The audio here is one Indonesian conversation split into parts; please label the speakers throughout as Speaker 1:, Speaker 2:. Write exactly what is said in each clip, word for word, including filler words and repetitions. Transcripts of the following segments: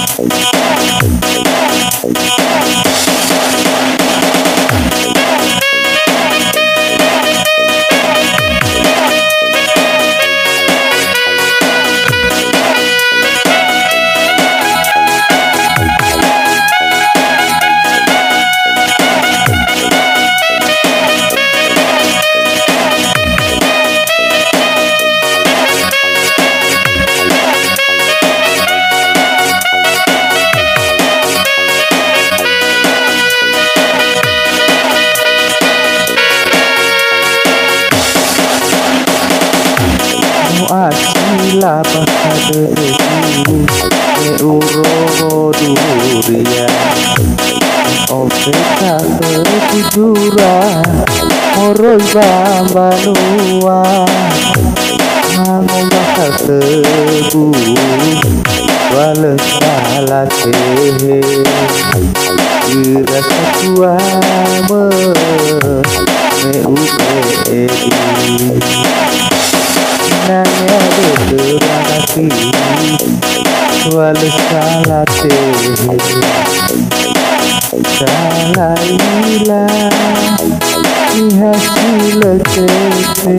Speaker 1: Asila pakaderiku e uro duria opeka kejura moroi bambanua ngomong bakal tebu wale salah tehe dirasa tua me me uke nanya berterasi walau salah teh salah hilang di hasil teh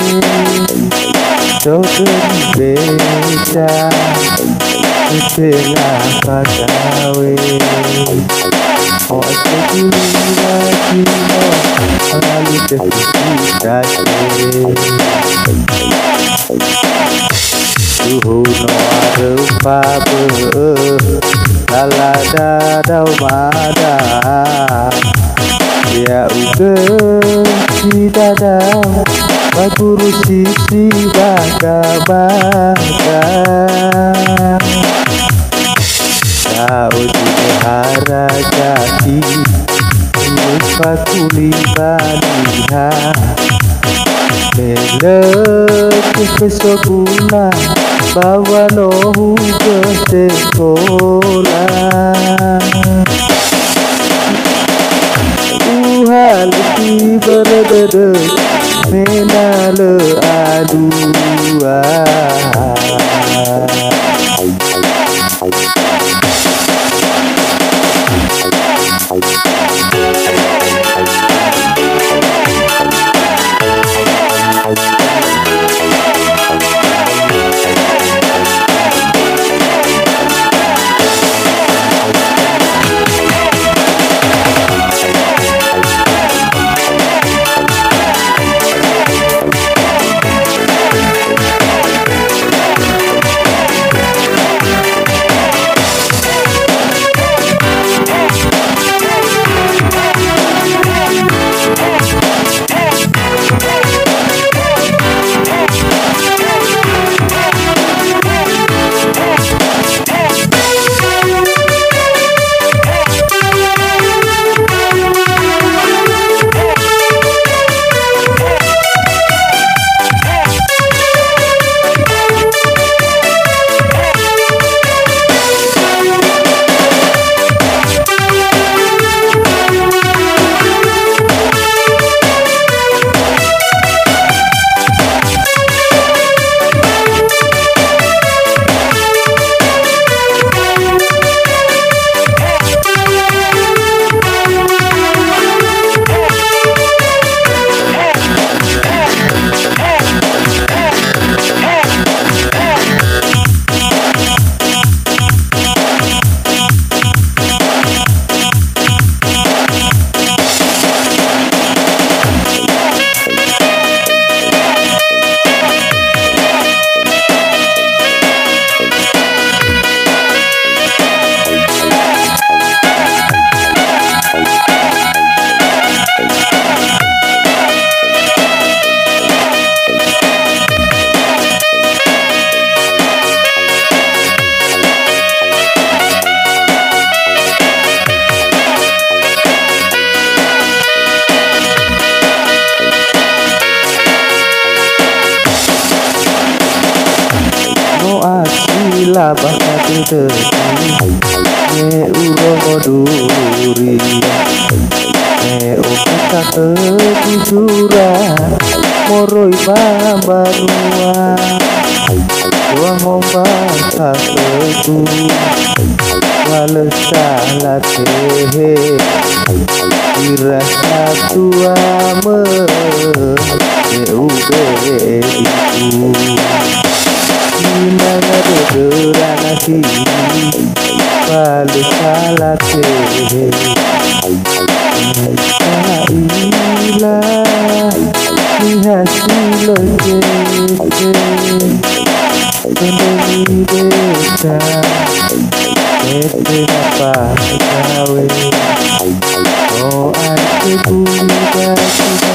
Speaker 1: jodoh beda setelah pagawe oh segera kino lalu terpisah suhu no rupa be lala dadau mada ya uge si dadau baguru sisi baga baga kau dihara jati lupa kulibaniha melek kesokuna bawa lohu ke sekolah uhal di berdede menale adua asila bakal terjadi ne uro moduri ne opeka kejura moroi bambanua tua ngomba kakeku males salah teh dirasa tua me udah itu gimana dederan nasi males salah teh ilah ni hasil lezet Kendali desa Ete apa gawe Oh ate budak kita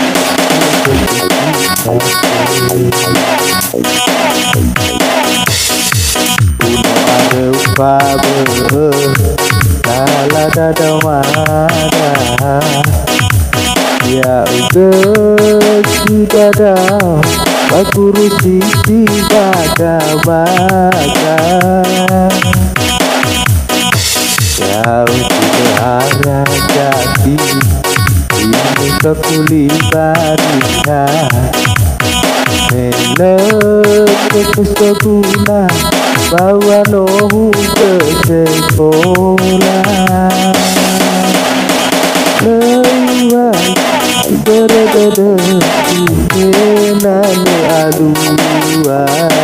Speaker 1: Kuno ada upah ber Lala dada mada Ya udah sudah dah Aku rusi di baga-baga Jauh sudah jadi Ini kekuli barika Melek kekeseguna Bawa nohu ke sekolah Lewat Dada-dada Kenane adua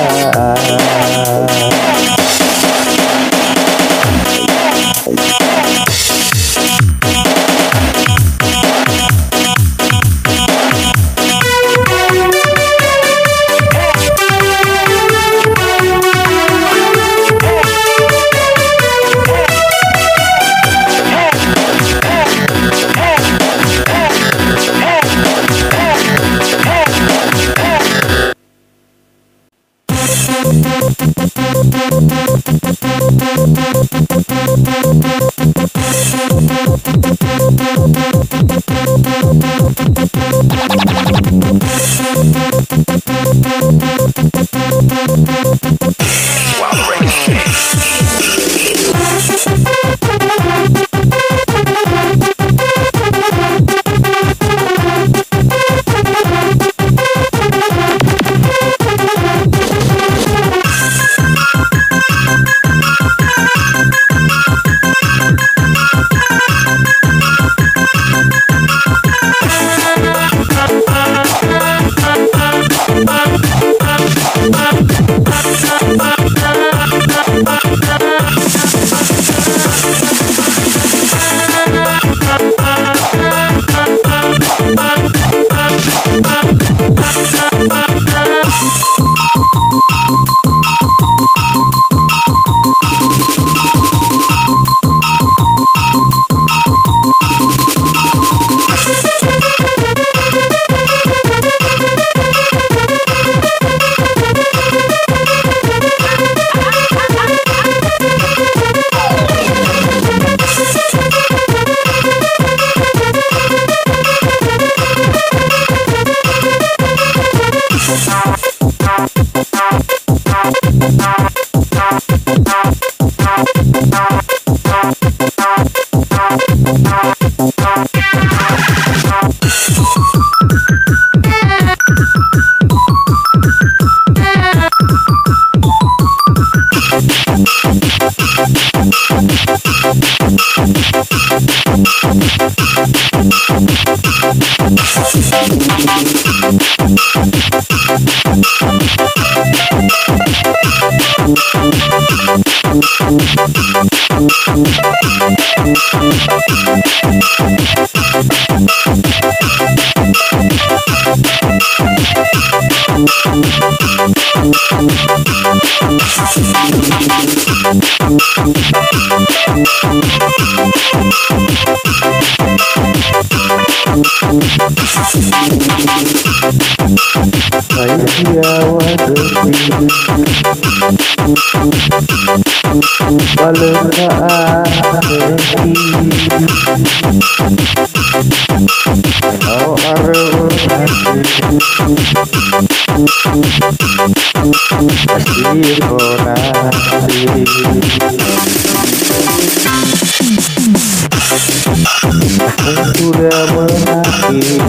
Speaker 1: sudah menangis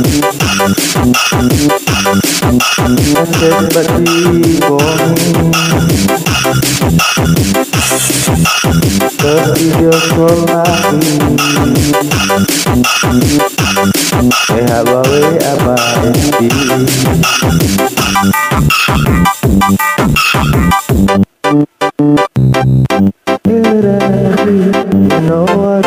Speaker 1: dan bati boni video call lagi. Eh abawe apa ini? No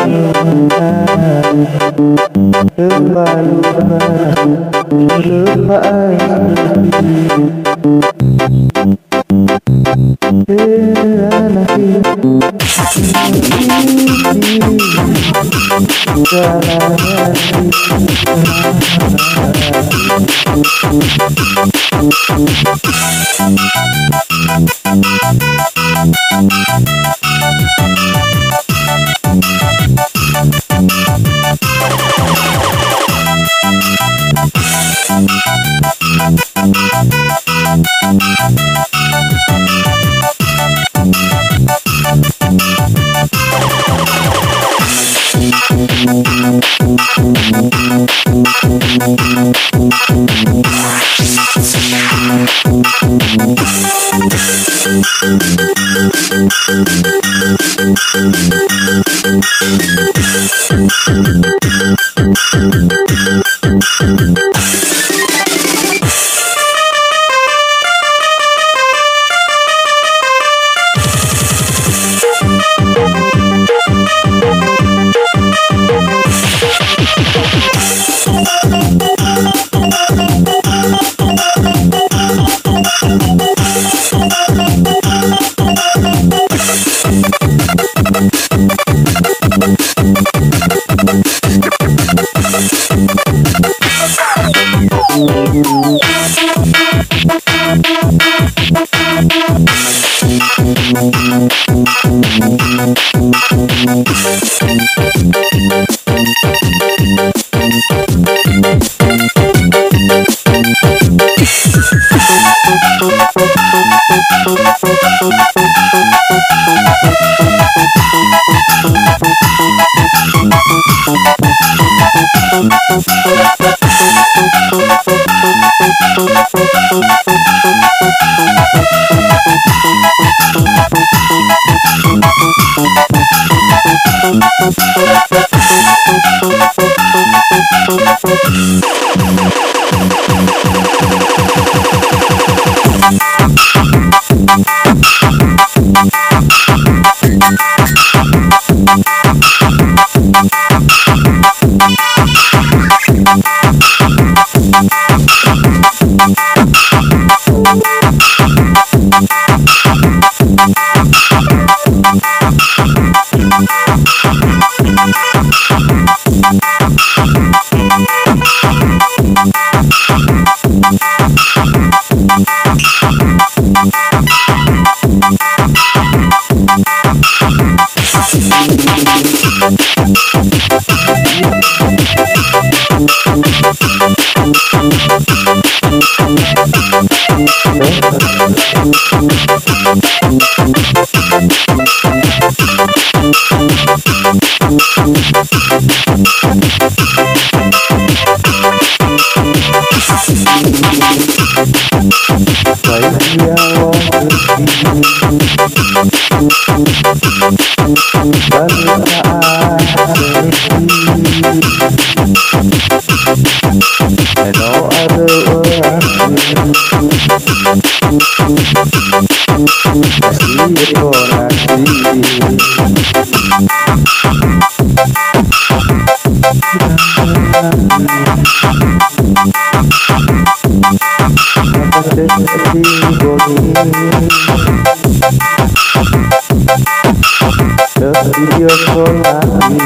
Speaker 1: video call lagi.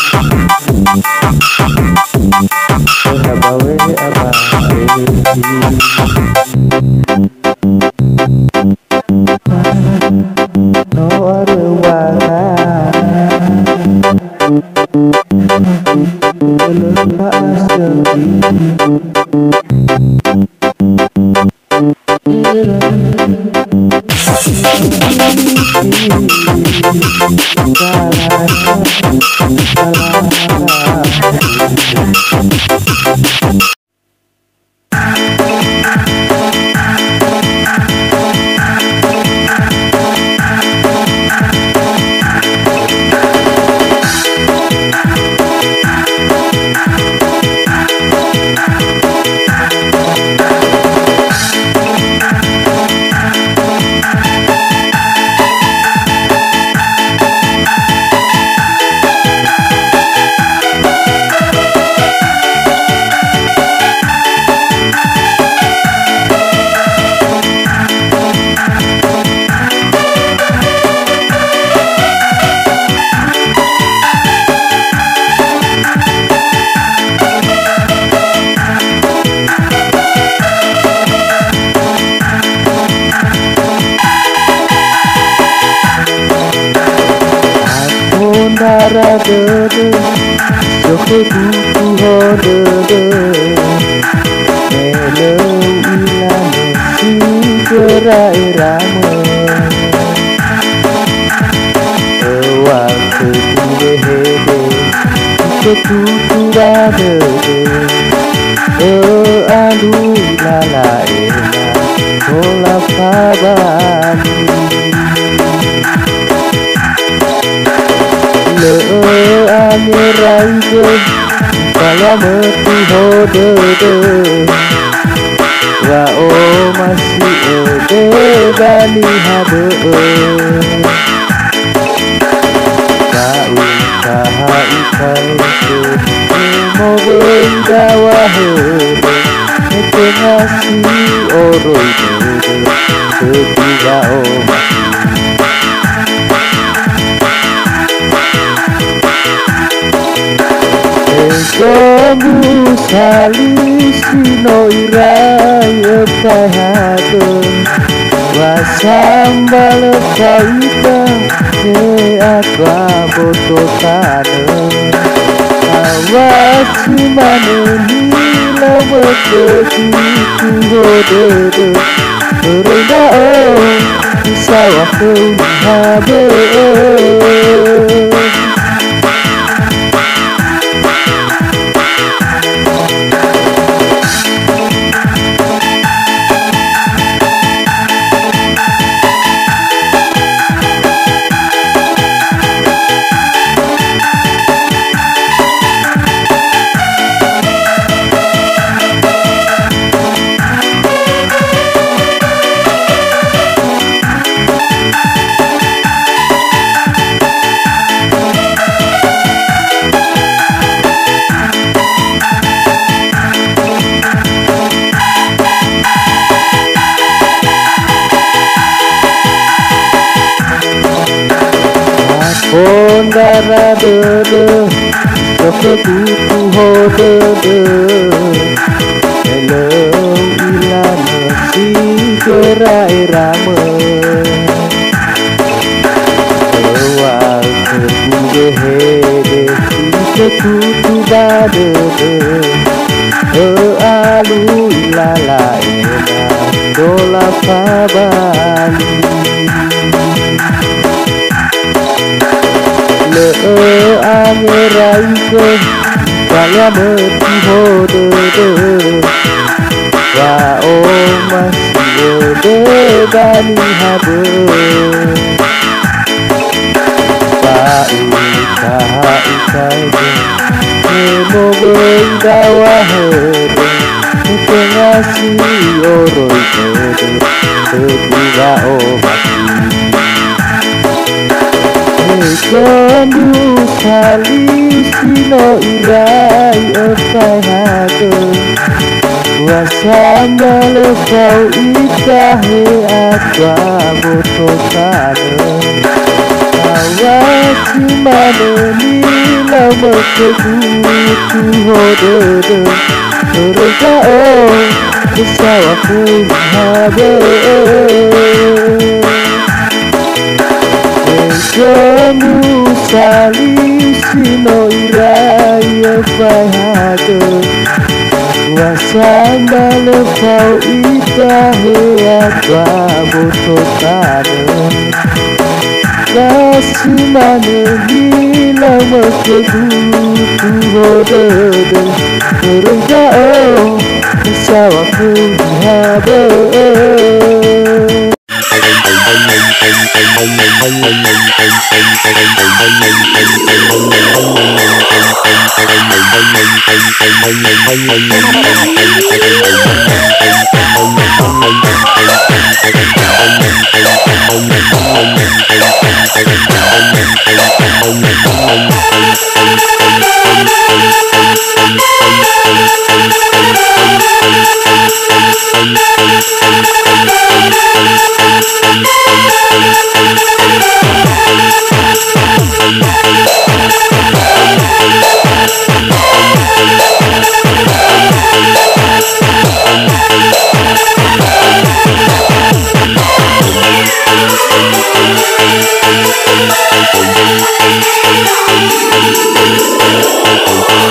Speaker 1: Eh abawe apa ini? No other ra đơ đơ cho khơi tu tu ho đơ đơ mẹ lâu ila mẹ si gerai rama wa ke tu de he de ke tu tu ra đơ đơ ơ alu la la ena hola pabani lỡ ame raige kala mati ho de de wa o masih ode bani habe ka usaha ikai ke mo benda wahe ke ngasi oroi de ketiga o Kamu salisino irai pahadon wasambal kaita ke apa bototane awasi maneni lawete ku hodede renda o sawah habe Ondara de de Soke tutu ho de de Hello ila mesi gerai rame Ewa kebuge hede Sike tutu ba de de E alu ila la ena Dola pabali lỡ ame raige kala mati ho de de wa o masih ode bani habe pa usaha ikai de mo benda wahe ke ngasi oroi de ketiga o mati Kamu salisino irai pahadon wasambal kau ikahe apa bototane awasi maneni lama kebutu hodede renda o sawah habe Kamu salisino irai pahadon wasambal kau ikahe apa bototane kasih maneni lama kebutu hodede renda o sawah habe Thank you.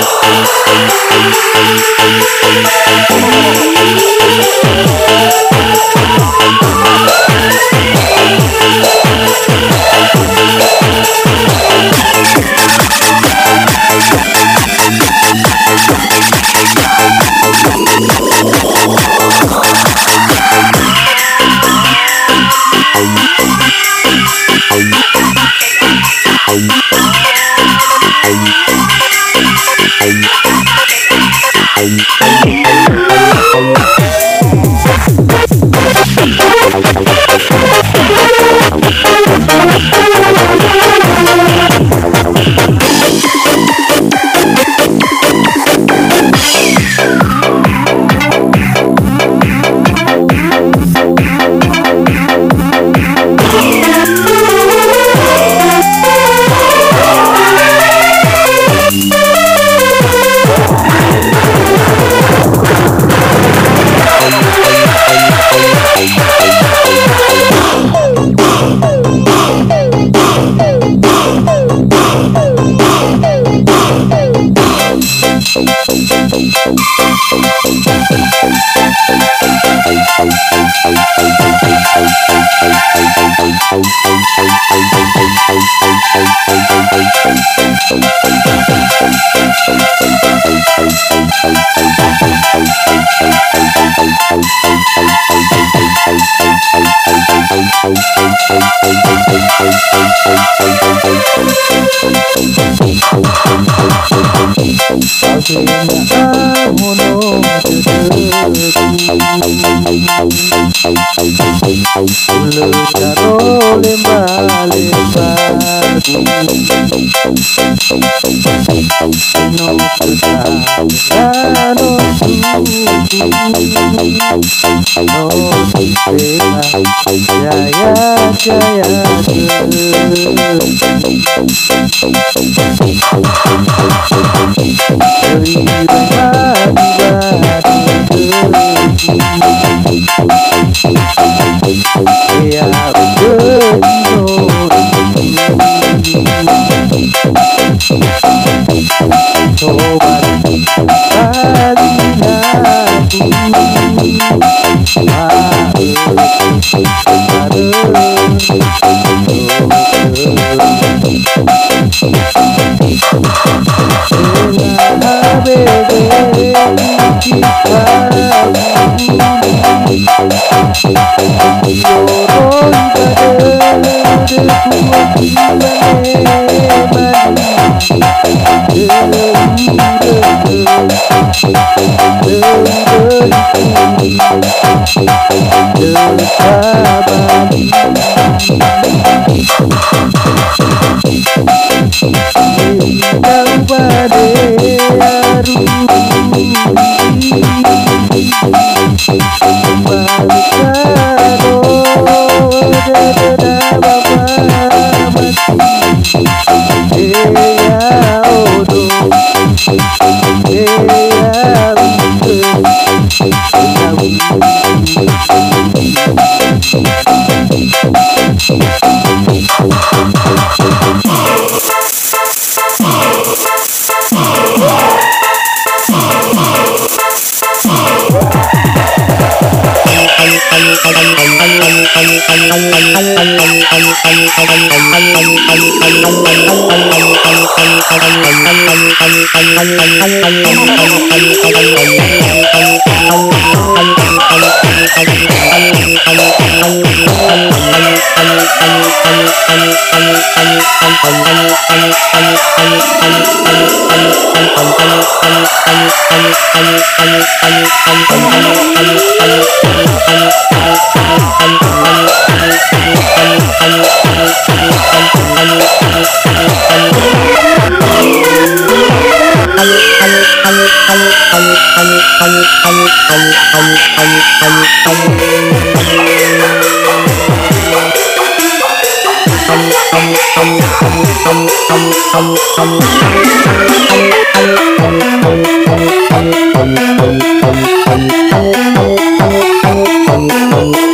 Speaker 2: Thank you.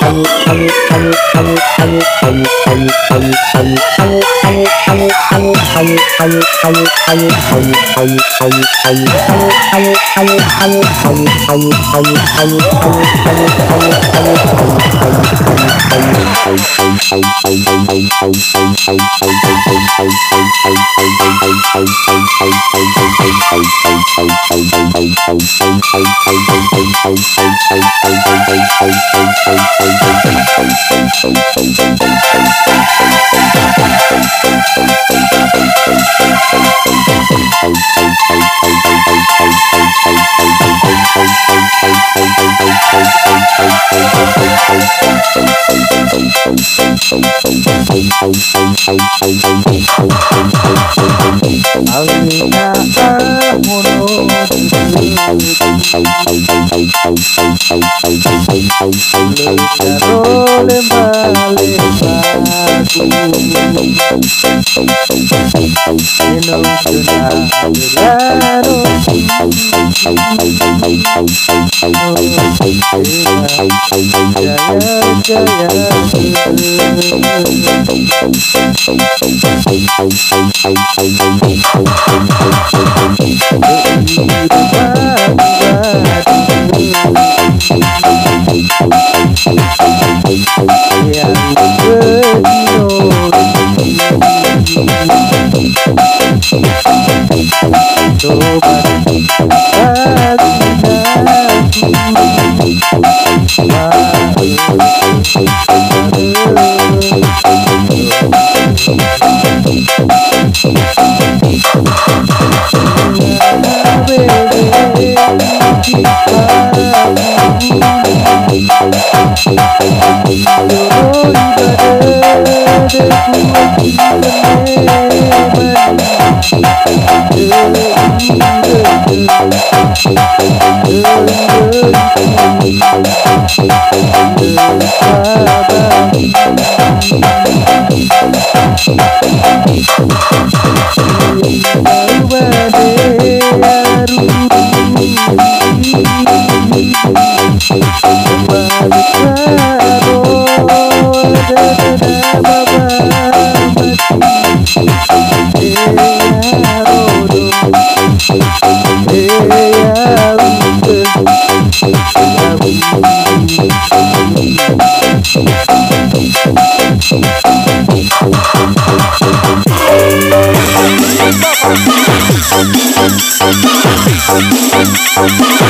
Speaker 2: I'm